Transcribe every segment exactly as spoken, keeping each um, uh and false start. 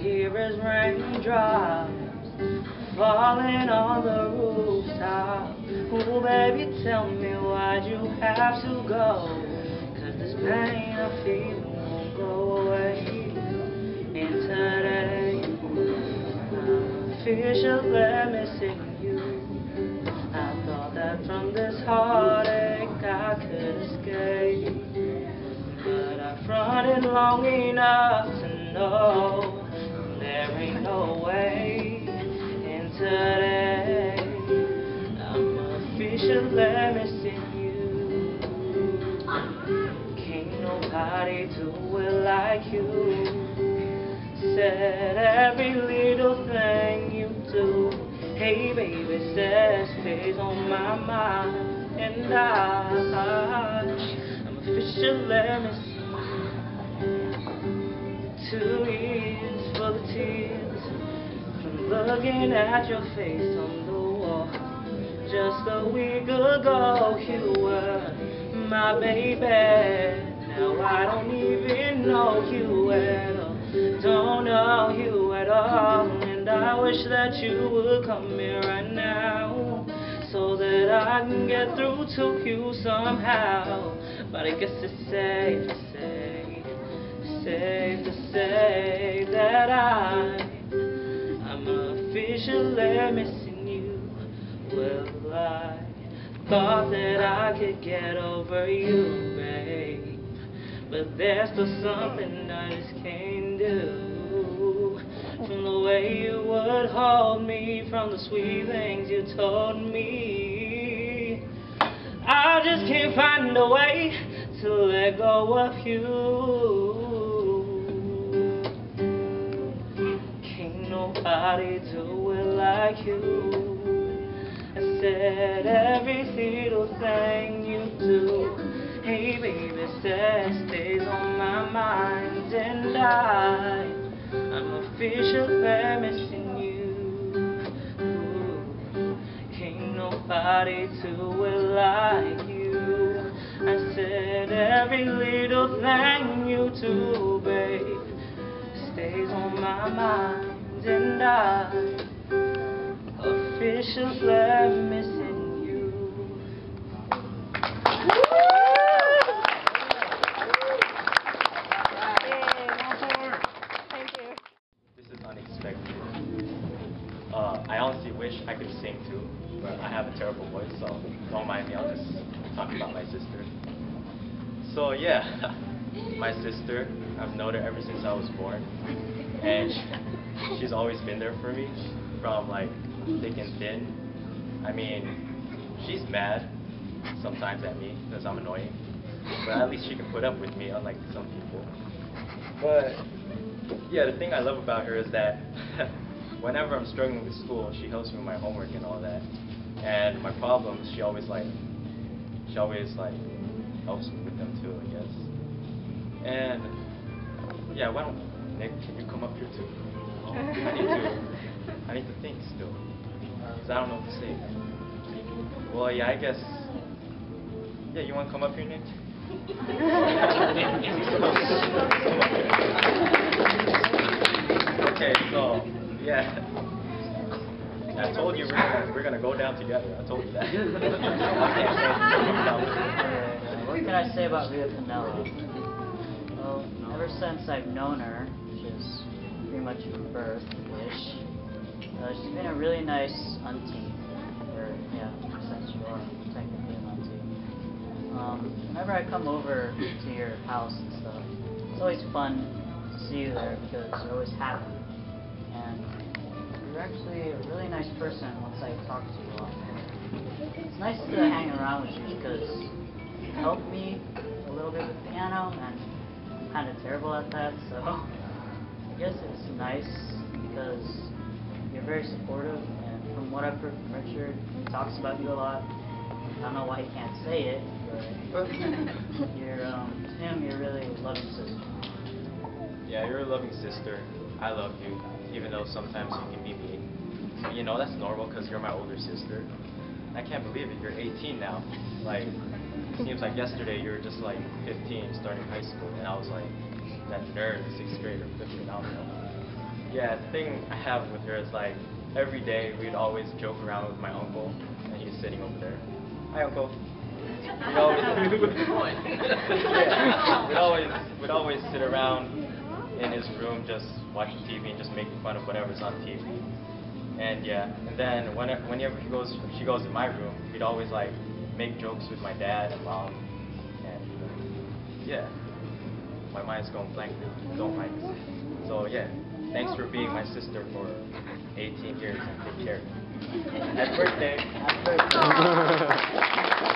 here is raindrops falling on the rooftop. Oh baby, tell me why'd you have to go? Cause this pain I feel won't go away. And today I'm officially missing you. I thought that from this heartache I could escape, but I fronted long enough to know there ain't no way. And today I'm officially missing you. Can't nobody do it like you. Said every little thing you do. Hey baby, says stays on my mind. And I, I'm officially missing you. Two years full of tears from looking at your face on the wall. Just a week ago you were my baby. Now I don't even know you at all. Don't know you at all. And I wish that you would come here right now, so that I can get through to you somehow. But I guess it's safe to say, safe to say that I, I'm officially missing you. Well, I thought that I could get over you, babe, but there's still something I just can't do. From the way you would hold me, from the sweet things you told me, I just can't find a way to let go of you. Can't nobody do it like you. I said every little thing you do. Hey baby, says stays on my mind. And I, I'm officially missing you. Ooh, can't nobody do it like you. I said every little thing you do, babe, stays on my mind. And I, officially missing you. Unexpected. Uh, I honestly wish I could sing too, but I have a terrible voice, so don't mind me. I'll just talk about my sister. So yeah, my sister, I've known her ever since I was born, and she, she's always been there for me, from like thick and thin. I mean, she's mad sometimes at me because I'm annoying, but at least she can put up with me, unlike some people. But yeah, the thing I love about her is that whenever I'm struggling with school, she helps me with my homework and all that. And my problems, she always like, she always like helps me with them too, I guess. And yeah, why don't Nick, can you come up here too? I need to, I need to think still, because I don't know what to say. Well, yeah, I guess. Yeah, you want to come up here, Nick? Okay, so yeah, I told you we're gonna, we're gonna go down together. I told you that. What can I say about Rhea Pinella? Well, ever since I've known her, which is pretty much from birth-ish, uh, she's been a really nice auntie. Or yeah, since you are technically an auntie. Um, whenever I come over to your house and stuff, it's always fun to see you there because you're always happy. And you're actually a really nice person once I talk to you often. It's nice to hang around with you because you help me a little bit with piano, and I'm kind of terrible at that, so I guess it's nice because you're very supportive, and from what I've heard from Richard, he talks about you a lot. I don't know why he can't say it, but you're, um, to him, you're really a loving sister. Yeah, you're a loving sister. I love you, even though sometimes you can be mean. But you know, that's normal because you're my older sister. I can't believe it, you're eighteen now. Like, it seems like yesterday you were just like fifteen, starting high school, and I was like that nerd, sixth grader, flipping out. Yeah, the thing I have with her is like every day we'd always joke around with my uncle, and he's sitting over there. Hi, uncle. We'd always, yeah, we'd always, we'd always sit around in his room just watching T V and just making fun of whatever's on T V. And yeah, and then whenever, whenever he goes, she goes in my room, we'd always like make jokes with my dad and mom. And yeah, my mind's going blank. Don't mind. So yeah, thanks for being my sister for eighteen years and take care. Happy birthday. Happy birthday.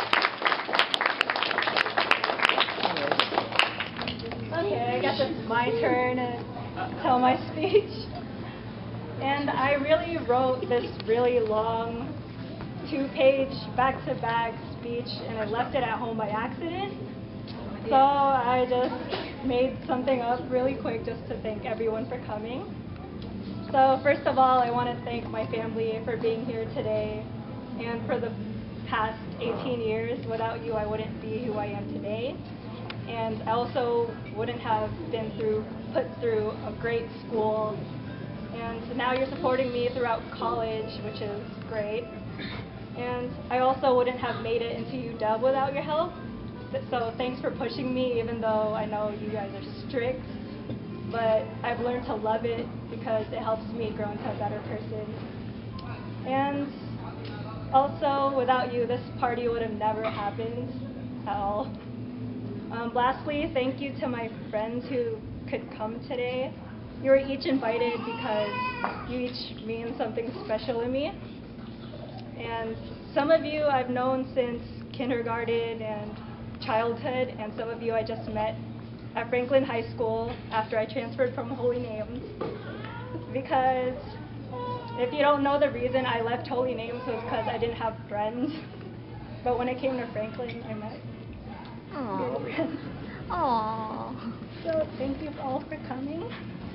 Okay, I guess it's my turn to tell my speech. And I really wrote this really long two-page back-to-back speech, and I left it at home by accident. So I just made something up really quick just to thank everyone for coming. So first of all, I want to thank my family for being here today, and for the past eighteen years. Without you, I wouldn't be who I am today. And I also wouldn't have been through, put through a great school. And now you're supporting me throughout college, which is great. And I also wouldn't have made it into U W without your help. So thanks for pushing me, even though I know you guys are strict. But I've learned to love it because it helps me grow into a better person. And also, without you, this party would have never happened at all. Um, lastly, thank you to my friends who could come today. You were each invited because you each mean something special to me. And some of you I've known since kindergarten and childhood, and some of you I just met at Franklin High School after I transferred from Holy Names. Because if you don't know, the reason I left Holy Names was because I didn't have friends. But when I came to Franklin, I met good friends. Aww. So thank you all for coming.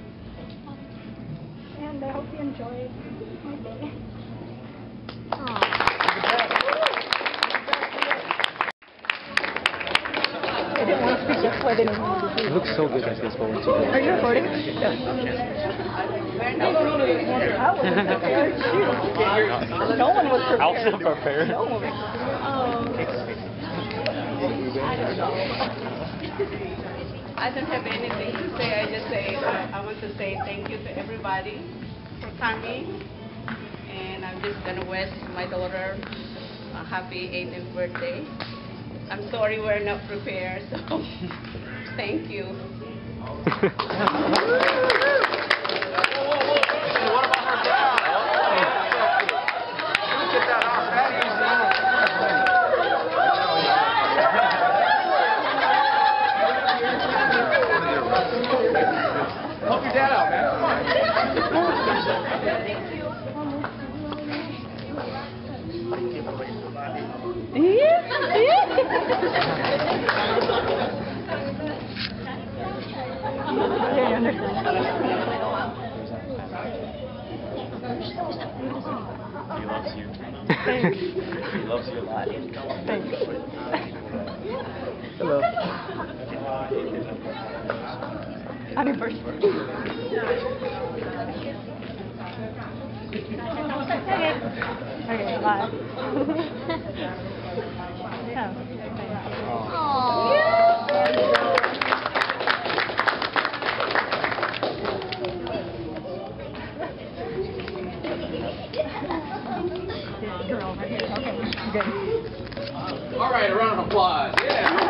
And I hope you enjoyed my day. I didn't want to speak just so I didn't want to It looks so good as this going to. Are you recording? Yeah. No one was prepared. I wasn't prepared. No one was prepared. I don't have anything to say. I just say uh, I want to say thank you to everybody for coming, and I'm just gonna wish my daughter a happy eighteenth birthday. I'm sorry we're not prepared, so thank you. Help your dad out, man. Come on. He loves you. Thanks. He loves you a lot. Thanks. Hello. Happy birthday. Okay. Okay, bye. Yeah. Girl right here. Okay, good. All right, a round of applause. Yeah.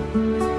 you.